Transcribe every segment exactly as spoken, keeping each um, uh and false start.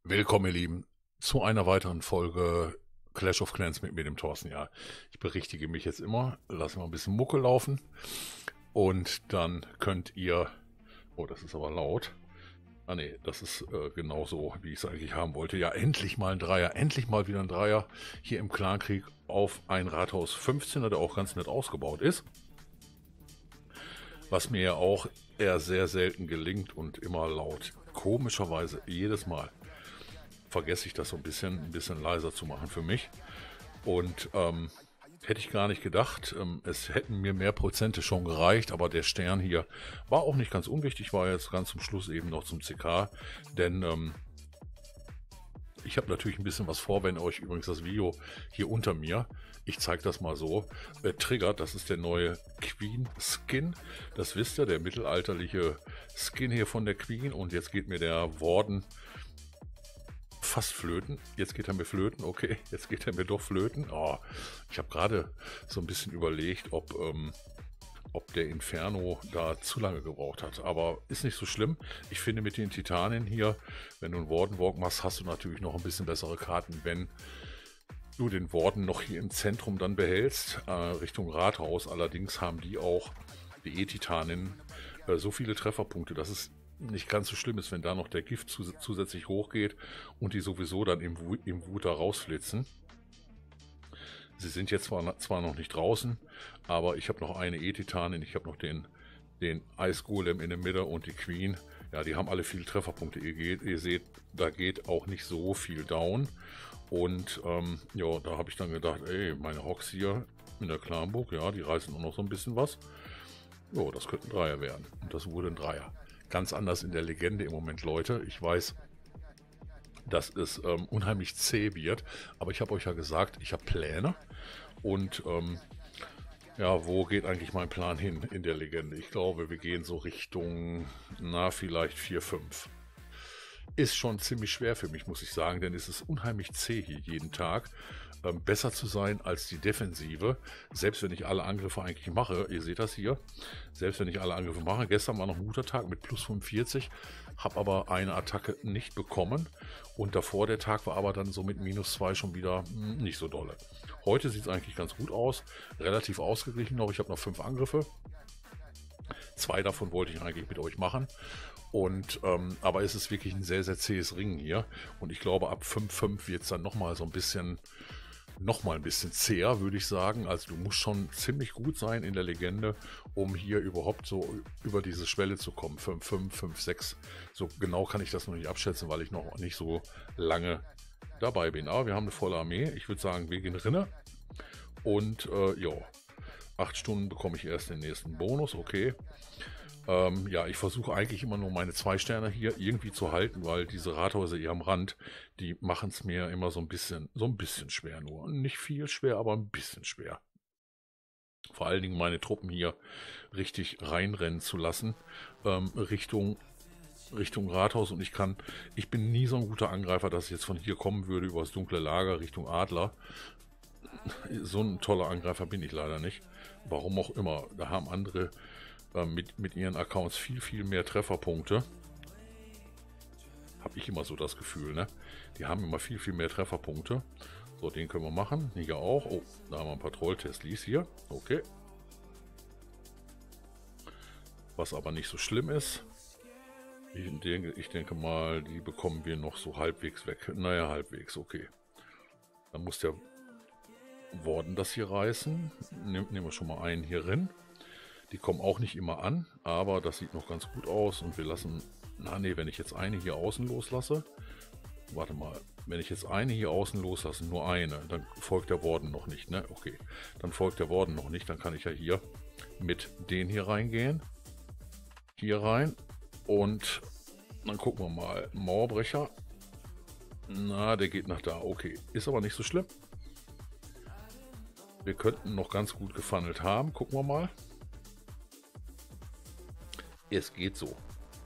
Willkommen, ihr Lieben, zu einer weiteren Folge Clash of Clans mit mir, dem Thorsten. Ja, ich berichtige mich jetzt immer, lasse mal ein bisschen Mucke laufen und dann könnt ihr... Oh, das ist aber laut. Ah ne, das ist äh, genauso, wie ich es eigentlich haben wollte. Ja, endlich mal ein Dreier, endlich mal wieder ein Dreier hier im Clankrieg auf ein Rathaus fünfzehner, der auch ganz nett ausgebaut ist. Was mir ja auch eher sehr selten gelingt und immer laut. Komischerweise jedes Mal vergesse ich das so ein bisschen, ein bisschen leiser zu machen für mich. Und ähm, hätte ich gar nicht gedacht. Ähm, es hätten mir mehr Prozente schon gereicht, aber der Stern hier war auch nicht ganz unwichtig, war jetzt ganz zum Schluss eben noch zum C K. Denn ähm, ich habe natürlich ein bisschen was vor, wenn euch übrigens das Video hier unter mir, ich zeige das mal so, äh, triggert. Das ist der neue Queen Skin. Das wisst ihr, der mittelalterliche Skin hier von der Queen. Und jetzt geht mir der Warden fast flöten. Jetzt geht er mir flöten. Okay, jetzt geht er mir doch flöten. Oh, ich habe gerade so ein bisschen überlegt, ob, ähm, ob der Inferno da zu lange gebraucht hat. Aber ist nicht so schlimm. Ich finde, mit den Titanen hier, wenn du einen Warden Walk machst, hast du natürlich noch ein bisschen bessere Karten, wenn du den Warden noch hier im Zentrum dann behältst, äh, Richtung Rathaus. Allerdings haben die auch, die E-Titanen, äh, so viele Trefferpunkte, dass es nicht ganz so schlimm ist, wenn da noch der Gift zus zusätzlich hochgeht und die sowieso dann im, Wu im Wut da rausflitzen. Sie sind jetzt zwar, zwar noch nicht draußen, aber ich habe noch eine E-Titanin, ich habe noch den, den Eisgolem in der Mitte und die Queen. Ja, die haben alle viele Trefferpunkte. Ihr, geht, ihr seht, da geht auch nicht so viel down. Und ähm, ja, da habe ich dann gedacht, ey, meine Hox hier in der Clanburg, ja, die reißen auch noch so ein bisschen was. Jo, das könnte ein Dreier werden. Und das wurde ein Dreier. Ganz anders in der Legende im Moment, Leute. Ich weiß, dass es ähm, unheimlich zäh wird, aber ich habe euch ja gesagt, ich habe Pläne. Und ähm, ja, wo geht eigentlich mein Plan hin in der Legende? Ich glaube, wir gehen so Richtung, na, vielleicht vier fünf. Ist schon ziemlich schwer für mich, muss ich sagen, denn es ist unheimlich zäh hier jeden Tag. Ähm, besser zu sein als die Defensive, selbst wenn ich alle Angriffe eigentlich mache, ihr seht das hier, selbst wenn ich alle Angriffe mache, gestern war noch ein guter Tag mit plus fünfundvierzig, habe aber eine Attacke nicht bekommen und davor der Tag war aber dann so mit minus zwei schon wieder mh, nicht so dolle. Heute sieht es eigentlich ganz gut aus, relativ ausgeglichen noch, ich habe noch fünf Angriffe, zwei davon wollte ich eigentlich mit euch machen. Und, ähm, aber es ist wirklich ein sehr, sehr zähes Ringen hier. Und ich glaube, ab fünf fünf wird es dann nochmal so ein bisschen, nochmal ein bisschen zäher, würde ich sagen. Also du musst schon ziemlich gut sein in der Legende, um hier überhaupt so über diese Schwelle zu kommen. fünf fünf, fünf sechs. So genau kann ich das noch nicht abschätzen, weil ich noch nicht so lange dabei bin. Aber wir haben eine volle Armee. Ich würde sagen, wir gehen rinne. Und, äh, ja, acht Stunden bekomme ich erst den nächsten Bonus. Okay. Ähm, ja, ich versuche eigentlich immer nur meine zwei Sterne hier irgendwie zu halten, weil diese Rathäuser hier am Rand, die machen es mir immer so ein bisschen, so ein bisschen schwer nur. Nicht viel schwer, aber ein bisschen schwer. Vor allen Dingen meine Truppen hier richtig reinrennen zu lassen, ähm, Richtung, Richtung Rathaus. Und ich kann, ich bin nie so ein guter Angreifer, dass ich jetzt von hier kommen würde, über das dunkle Lager Richtung Adler. So ein toller Angreifer bin ich leider nicht. Warum auch immer, da haben andere Mit, mit ihren Accounts viel, viel mehr Trefferpunkte. Habe ich immer so das Gefühl, ne? Die haben immer viel, viel mehr Trefferpunkte. So, den können wir machen. Hier auch. Oh, da haben wir ein paar Troll-Teslis hier. Okay. Was aber nicht so schlimm ist. Ich denke, ich denke mal, die bekommen wir noch so halbwegs weg. Naja, halbwegs, okay. Dann muss der Warden das hier reißen. Nehmen wir schon mal einen hier rein. Die kommen auch nicht immer an, aber das sieht noch ganz gut aus und wir lassen, na ne, wenn ich jetzt eine hier außen loslasse, warte mal, wenn ich jetzt eine hier außen loslasse, nur eine, dann folgt der Warden noch nicht, ne, okay, dann folgt der Warden noch nicht, dann kann ich ja hier mit den hier reingehen, hier rein und dann gucken wir mal, Mauerbrecher, na, der geht nach da, okay, ist aber nicht so schlimm, wir könnten noch ganz gut gefunnelt haben, gucken wir mal. Es geht so.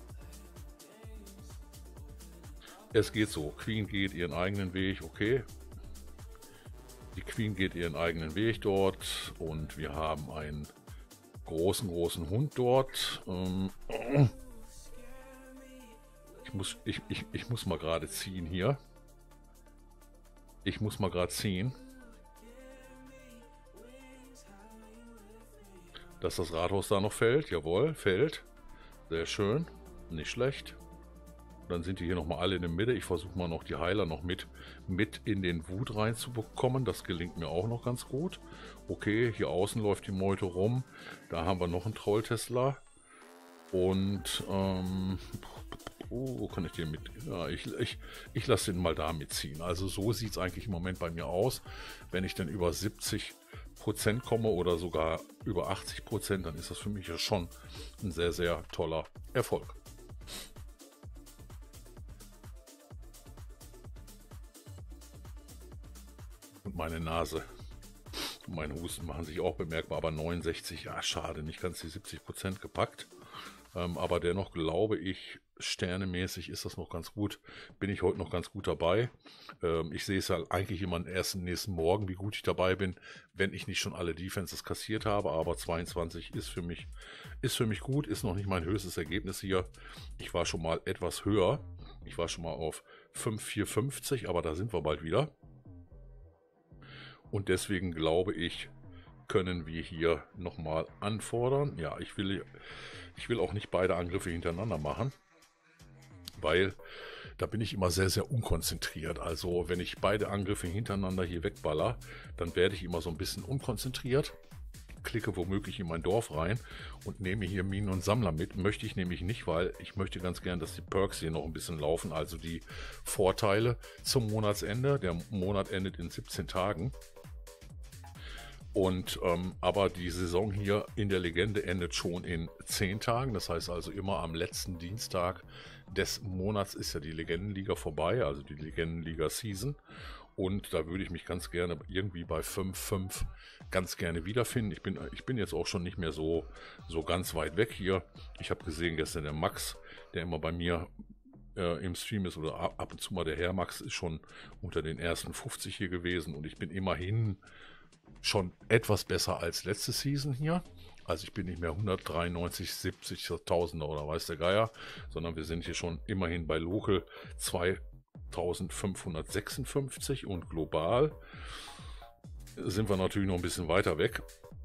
Es geht so. Queen geht ihren eigenen Weg, okay. Die Queen geht ihren eigenen Weg dort und wir haben einen großen, großen Hund dort. Ich muss, ich, ich, ich muss mal gerade ziehen hier. Ich muss mal gerade ziehen. Dass das Rathaus da noch fällt. Jawohl, fällt. Sehr schön. Nicht schlecht. Dann sind die hier nochmal alle in der Mitte. Ich versuche mal noch die Heiler noch mit, mit in den Wut reinzubekommen. Das gelingt mir auch noch ganz gut. Okay, hier außen läuft die Meute rum. Da haben wir noch einen Troll-Tesla. Und, ähm, oh, wo kann ich den mit? Ja, ich, ich, ich lasse den mal da mitziehen. Also so sieht es eigentlich im Moment bei mir aus. Wenn ich dann über siebzig Prozent komme oder sogar über achtzig Prozent, dann ist das für mich ja schon ein sehr, sehr toller Erfolg. Und meine Nase und mein Husten machen sich auch bemerkbar, aber neunundsechzig, ja schade, nicht ganz die siebzig Prozent gepackt. Ähm, aber dennoch glaube ich, sternemäßig ist das noch ganz gut. Bin ich heute noch ganz gut dabei. Ähm, ich sehe es ja eigentlich immer erst am nächsten Morgen, wie gut ich dabei bin, wenn ich nicht schon alle Defenses kassiert habe. Aber zweiundzwanzig ist für mich, ist für mich gut, ist noch nicht mein höchstes Ergebnis hier. Ich war schon mal etwas höher. Ich war schon mal auf fünf Komma vierhundertfünfzig, aber da sind wir bald wieder. Und deswegen glaube ich, können wir hier nochmal anfordern. Ja, ich will, ich will auch nicht beide Angriffe hintereinander machen, weil da bin ich immer sehr, sehr unkonzentriert. Also wenn ich beide Angriffe hintereinander hier wegballer, dann werde ich immer so ein bisschen unkonzentriert, klicke womöglich in mein Dorf rein und nehme hier Minen und Sammler mit. Möchte ich nämlich nicht, weil ich möchte ganz gern, dass die Perks hier noch ein bisschen laufen, also die Vorteile zum Monatsende. Der Monat endet in siebzehn Tagen. Und ähm, aber die Saison hier in der Legende endet schon in zehn Tagen. Das heißt also immer am letzten Dienstag des Monats ist ja die Legendenliga vorbei, also die Legendenliga-Season. Und da würde ich mich ganz gerne irgendwie bei fünf fünf ganz gerne wiederfinden. Ich bin, ich bin jetzt auch schon nicht mehr so, so ganz weit weg hier. Ich habe gesehen gestern der Max, der immer bei mir äh, im Stream ist, oder ab und zu mal der Herr Max, ist schon unter den ersten fünfzig hier gewesen. Und ich bin immerhin schon etwas besser als letzte Season hier. Also ich bin nicht mehr hundertdreiundneunzig, siebzig, Tausender oder weiß der Geier, sondern wir sind hier schon immerhin bei Local zweitausendfünfhundertsechsundfünfzig und global sind wir natürlich noch ein bisschen weiter weg.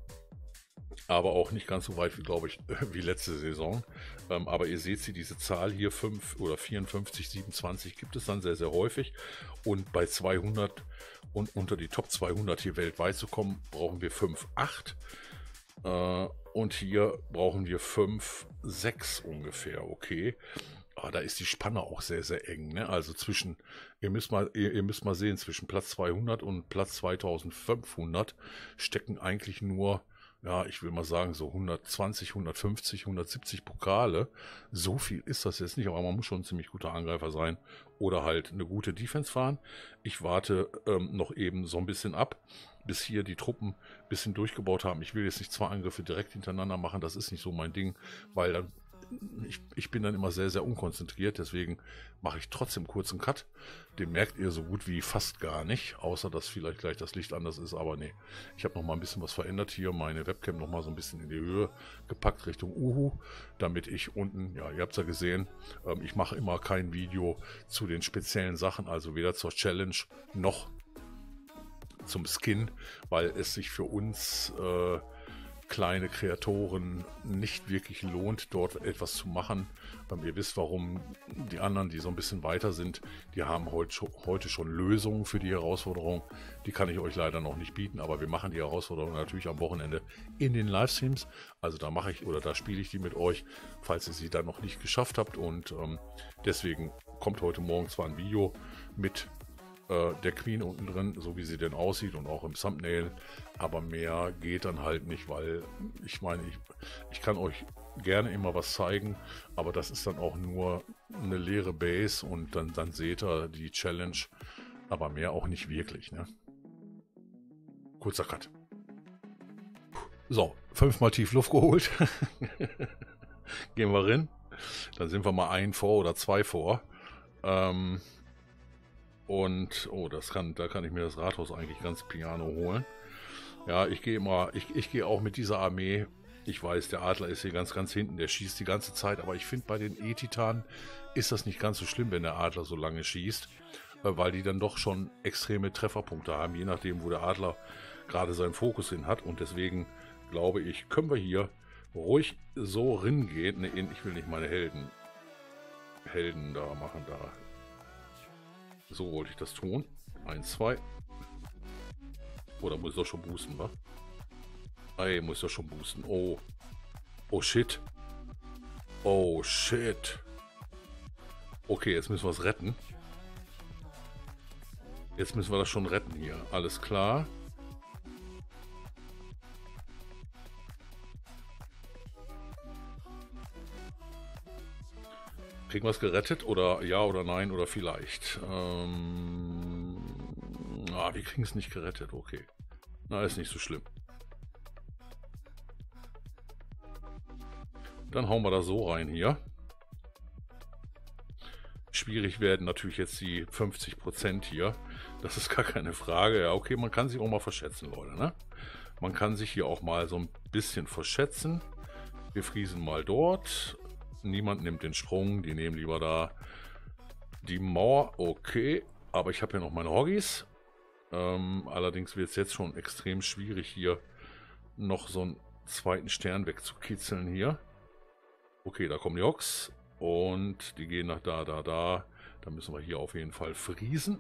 Aber auch nicht ganz so weit wie, glaube ich, wie letzte Saison. Ähm, aber ihr seht sie, diese Zahl hier, fünf oder vierundfünfzig, siebenundzwanzig gibt es dann sehr, sehr häufig. Und bei zweihundert und unter die Top zweihundert hier weltweit zu kommen, brauchen wir fünf Komma acht. Äh, und hier brauchen wir fünf Komma sechs ungefähr, okay. Aber da ist die Spanne auch sehr, sehr eng, ne? Also zwischen, ihr müsst mal, ihr, ihr müsst mal sehen, zwischen Platz zweihundert und Platz zweitausendfünfhundert stecken eigentlich nur, ja, ich will mal sagen, so hundertzwanzig, hundertfünfzig, hundertsiebzig Pokale. So viel ist das jetzt nicht, aber man muss schon ein ziemlich guter Angreifer sein oder halt eine gute Defense fahren. Ich warte ähm, noch eben so ein bisschen ab, bis hier die Truppen ein bisschen durchgebaut haben. Ich will jetzt nicht zwei Angriffe direkt hintereinander machen, das ist nicht so mein Ding, weil dann Ich, ich bin dann immer sehr, sehr unkonzentriert, deswegen mache ich trotzdem kurz einen Cut. Den merkt ihr so gut wie fast gar nicht, außer dass vielleicht gleich das Licht anders ist, aber nee. Ich habe noch mal ein bisschen was verändert hier, meine Webcam noch mal so ein bisschen in die Höhe gepackt Richtung Uhu, damit ich unten, ja, ihr habt es ja gesehen, ähm, ich mache immer kein Video zu den speziellen Sachen, also weder zur Challenge noch zum Skin, weil es sich für uns äh, kleine Kreatoren nicht wirklich lohnt, dort etwas zu machen. Ähm, ihr wisst, warum die anderen, die so ein bisschen weiter sind, die haben heute schon, heute schon Lösungen für die Herausforderung. Die kann ich euch leider noch nicht bieten, aber wir machen die Herausforderung natürlich am Wochenende in den Livestreams. Also da mache ich oder da spiele ich die mit euch, falls ihr sie dann noch nicht geschafft habt. Und ähm, deswegen kommt heute Morgen zwar ein Video mit der Queen unten drin, so wie sie denn aussieht und auch im Thumbnail, aber mehr geht dann halt nicht, weil ich meine, ich, ich kann euch gerne immer was zeigen, aber das ist dann auch nur eine leere Base und dann, dann seht ihr die Challenge, aber mehr auch nicht wirklich, ne? Kurzer Cut. So, fünfmal tief Luft geholt. Gehen wir rein. Dann sind wir mal ein vor oder zwei vor. Ähm, Und, oh, das kann, da kann ich mir das Rathaus eigentlich ganz piano holen. Ja, ich gehe immer, ich, ich gehe auch mit dieser Armee. Ich weiß, der Adler ist hier ganz, ganz hinten, der schießt die ganze Zeit, aber ich finde bei den E-Titanen ist das nicht ganz so schlimm, wenn der Adler so lange schießt, weil die dann doch schon extreme Trefferpunkte haben, je nachdem, wo der Adler gerade seinen Fokus hin hat. Und deswegen glaube ich, können wir hier ruhig so ringehen. Ne, ich will nicht meine Helden, Helden da machen. Da. So wollte ich das tun. Eins, zwei. Oder muss ich doch schon boosten, wa? Ey, muss ich doch schon boosten. Oh. Oh, shit. Oh, shit. Okay, jetzt müssen wir es retten. Jetzt müssen wir das schon retten hier. Alles klar. Kriegen wir es gerettet? Oder ja oder nein oder vielleicht? Ähm, ah, wir kriegen es nicht gerettet. Okay. Na, ist nicht so schlimm. Dann hauen wir da so rein hier. Schwierig werden natürlich jetzt die fünfzig Prozent hier. Das ist gar keine Frage. Ja, okay, man kann sich auch mal verschätzen, Leute. Ne? Man kann sich hier auch mal so ein bisschen verschätzen. Wir friesen mal dort. Niemand nimmt den Sprung. Die nehmen lieber da die Mauer. Okay, aber ich habe ja noch meine Hoggies. Ähm, allerdings wird es jetzt schon extrem schwierig, hier noch so einen zweiten Stern wegzukitzeln hier. Okay, da kommen die Hogs. Und die gehen nach da, da, da. Da müssen wir hier auf jeden Fall friesen.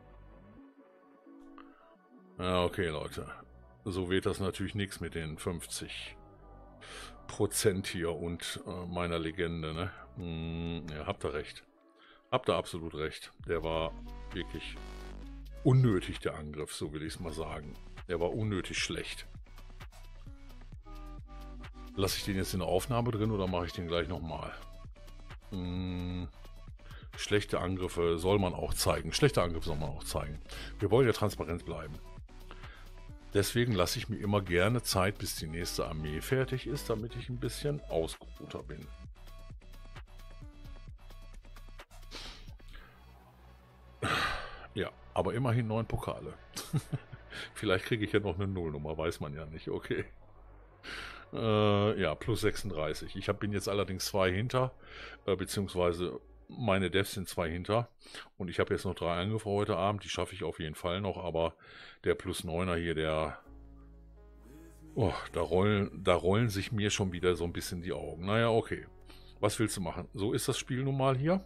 Ja, okay, Leute. So wird das natürlich nichts mit den fünfzig Prozent hier und äh, meiner Legende, ne? Hm, ja, habt ihr recht. Habt ihr absolut recht. Der war wirklich unnötig, der Angriff, so will ich es mal sagen. Der war unnötig schlecht. Lasse ich den jetzt in der Aufnahme drin oder mache ich den gleich nochmal? Hm, schlechte Angriffe soll man auch zeigen. Schlechte Angriffe soll man auch zeigen. Wir wollen ja transparent bleiben. Deswegen lasse ich mir immer gerne Zeit, bis die nächste Armee fertig ist, damit ich ein bisschen ausgeruhter bin. Ja, aber immerhin neun Pokale. Vielleicht kriege ich ja noch eine Nullnummer, weiß man ja nicht. Okay. Äh, ja, plus sechsunddreißig. Ich hab, bin jetzt allerdings zwei hinter, äh, beziehungsweise meine Devs sind zwei hinter. Und ich habe jetzt noch drei Angriffe heute Abend, die schaffe ich auf jeden Fall noch, aber der plus neuner hier, der... Oh, da rollen, da rollen sich mir schon wieder so ein bisschen die Augen. Naja, okay. Was willst du machen? So ist das Spiel nun mal hier.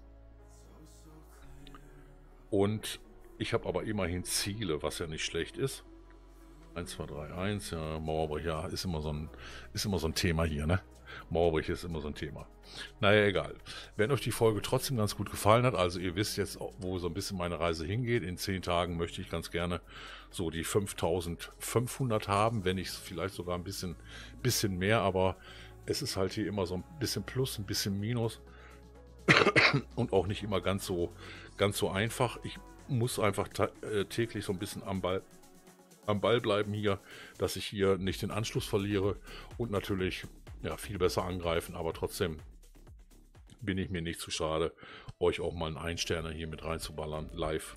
Und ich habe aber immerhin Ziele, was ja nicht schlecht ist. eins, zwei, drei, eins, ja, Mauerbrich, ja, ist immer so ein, ist immer so ein Thema hier, ne? Mauerbrich ist immer so ein Thema. Naja, egal. Wenn euch die Folge trotzdem ganz gut gefallen hat, also ihr wisst jetzt, wo so ein bisschen meine Reise hingeht. In zehn Tagen möchte ich ganz gerne so die fünftausendfünfhundert haben, wenn nicht vielleicht sogar ein bisschen, bisschen mehr, aber es ist halt hier immer so ein bisschen Plus, ein bisschen Minus und auch nicht immer ganz so, ganz so einfach. Ich muss einfach täglich so ein bisschen am Ball am Ball bleiben hier, dass ich hier nicht den Anschluss verliere und natürlich ja, viel besser angreifen, aber trotzdem bin ich mir nicht zu schade, euch auch mal einen Einsterner hier mit reinzuballern, live.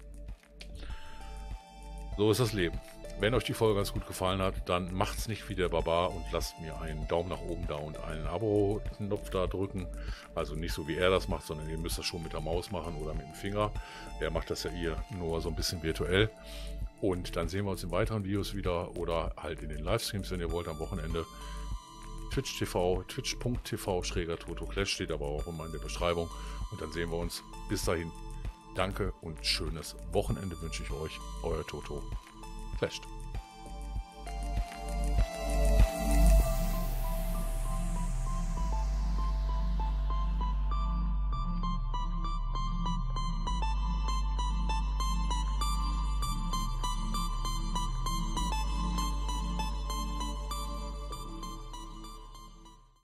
So ist das Leben. Wenn euch die Folge ganz gut gefallen hat, dann macht's nicht wie der Barbar und lasst mir einen Daumen nach oben da und einen Abo-Knopf da drücken. Also nicht so wie er das macht, sondern ihr müsst das schon mit der Maus machen oder mit dem Finger. Er macht das ja hier nur so ein bisschen virtuell. Und dann sehen wir uns in weiteren Videos wieder oder halt in den Livestreams, wenn ihr wollt, am Wochenende. Twitch Punkt T V, twitch Punkt T V schräger TotoClash steht aber auch immer in der Beschreibung. Und dann sehen wir uns. Bis dahin, danke und schönes Wochenende wünsche ich euch. Euer Toto Clasht.